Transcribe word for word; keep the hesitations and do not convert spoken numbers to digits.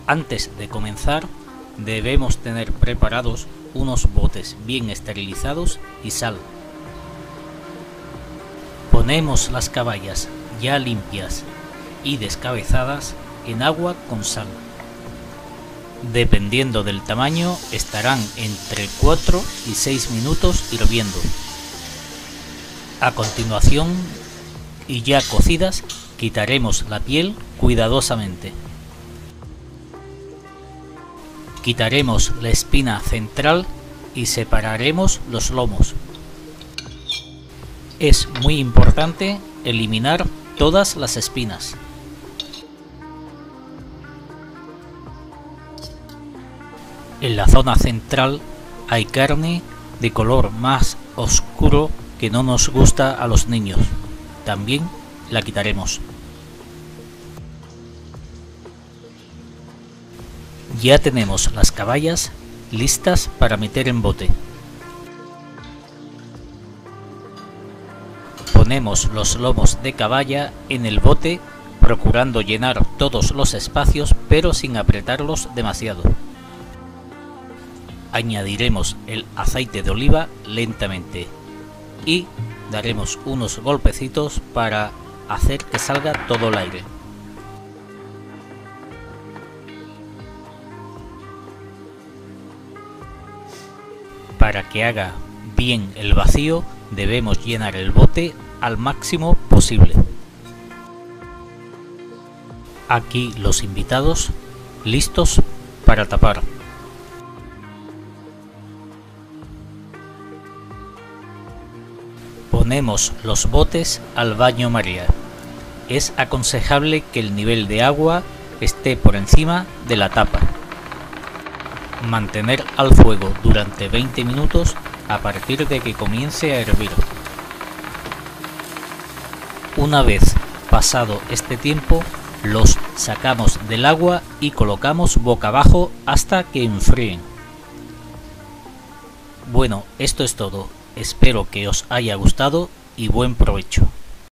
Antes de comenzar, debemos tener preparados unos botes bien esterilizados y sal. Ponemos las caballas ya limpias y descabezadas en agua con sal. Dependiendo del tamaño, estarán entre cuatro y seis minutos hirviendo. A continuación, y ya cocidas, quitaremos la piel cuidadosamente. Quitaremos la espina central y separaremos los lomos. Es muy importante eliminar todas las espinas. En la zona central hay carne de color más oscuro que no nos gusta a los niños. También la quitaremos. Ya tenemos las caballas listas para meter en bote. Ponemos los lomos de caballa en el bote, procurando llenar todos los espacios pero sin apretarlos demasiado. Añadiremos el aceite de oliva lentamente y daremos unos golpecitos para hacer que salga todo el aire. Para que haga bien el vacío, debemos llenar el bote al máximo posible. Aquí los invitados listos para tapar. Ponemos los botes al baño María. Es aconsejable que el nivel de agua esté por encima de la tapa. Mantener al fuego durante veinte minutos a partir de que comience a hervir. Una vez pasado este tiempo, los sacamos del agua y colocamos boca abajo hasta que enfríen. Bueno, esto es todo. Espero que os haya gustado y buen provecho.